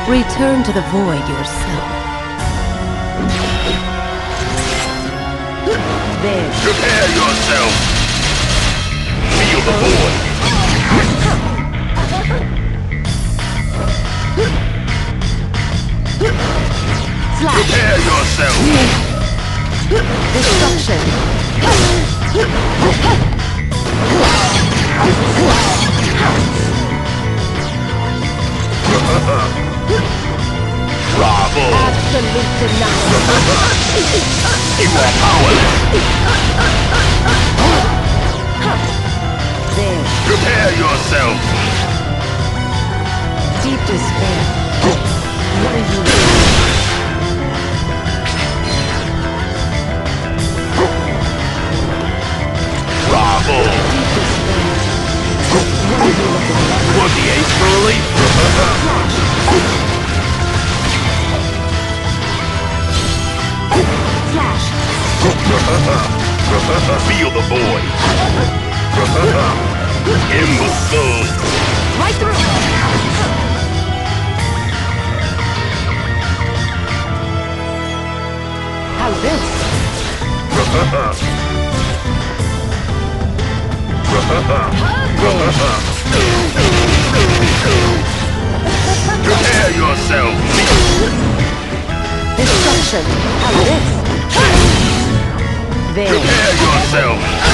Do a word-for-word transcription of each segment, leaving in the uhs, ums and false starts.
Return to the void yourself. There. Prepare yourself! Feel the void! Slash. Prepare yourself! Destruction. Bravo! Absolute denial. You are powerless! There. Prepare yourself! Deep despair. What are you doing? Bravo! Deep despair. What are you looking at? Want the ace for relief? Flash. Feel the void! Imbecile! Right through. How's this? Prepare yourself! Destruction. How's this? There. Prepare yourself!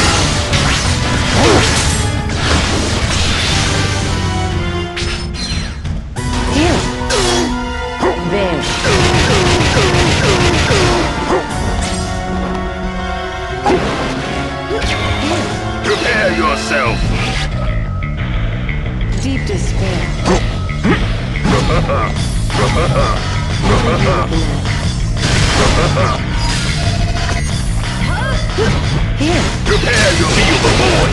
Here. There. Prepare yourself! Deep despair. Here. Prepare your feel the void!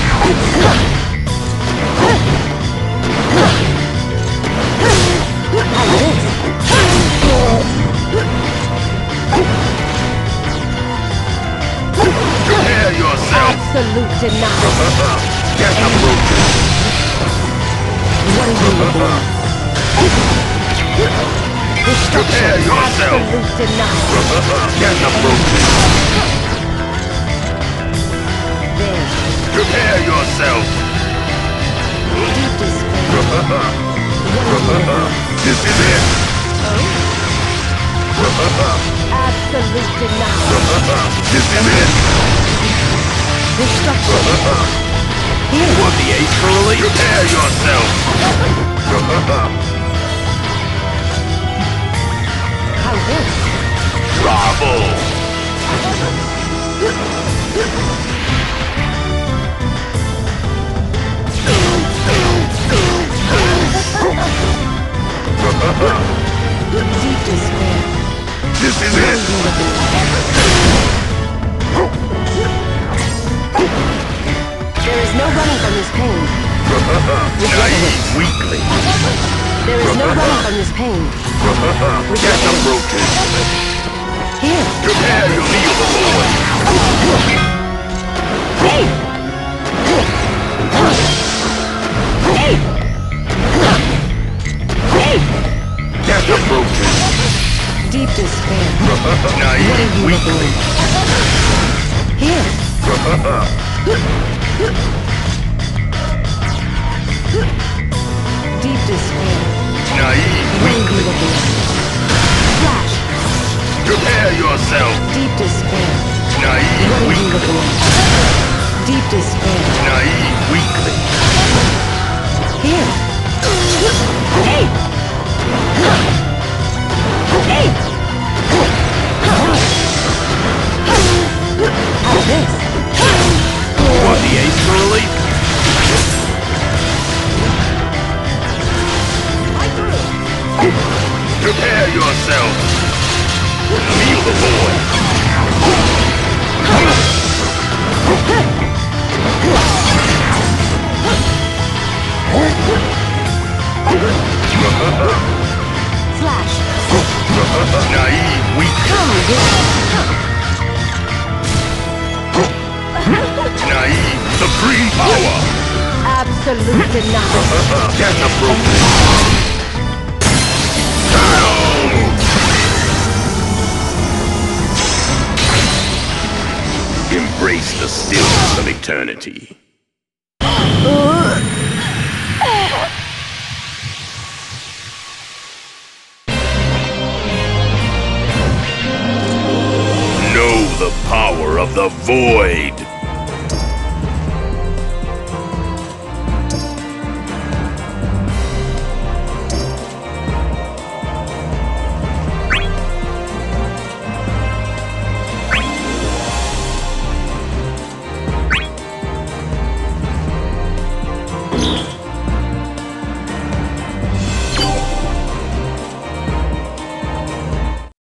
How's this? Prepare yourself! Absolute denial. Get uprooted! What are you looking at? Destruction. Prepare yourself. Absolute denial. Get uprooted! There. Prepare yourself! Deep despair. What are you looking at? This is it! Absolute denial. This is it! Destruction. Here. Want the ace for relief? Prepare yourself! How's this? Bravo! Deep despair. This is it! There is no running from this pain. Naive weakling! There is no running from this pain. Get uprooted! Here. Prepare your feel the void! Hey! Hey! Hey! Get uprooted! Deep despair. Naive weakling! Here. Deep despair. Naive What are you weakling! looking at? Flash. Prepare yourself! Deep despair. Naive What are you weakling! looking at? Deep despair. Naive weakling! Here. Hey! Hey! How's this? Want the ace for relief? Prepare yourself! Feel the void! Flash. Naive weakling! Come get Naive supreme power! absolute denial. Get uprooted! stillness of eternity. Know the power of the void!